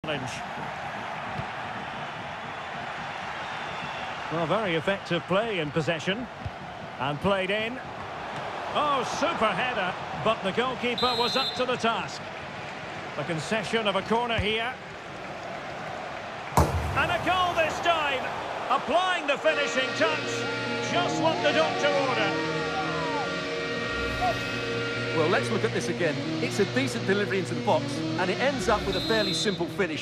Challenge. Well, very effective play in possession. And played in. Oh, super header. But the goalkeeper was up to the task. The concession of a corner here. And a goal this time. Applying the finishing touch. Just what the doctor ordered. Well, let's look at this again. It's a decent delivery into the box, and it ends up with a fairly simple finish.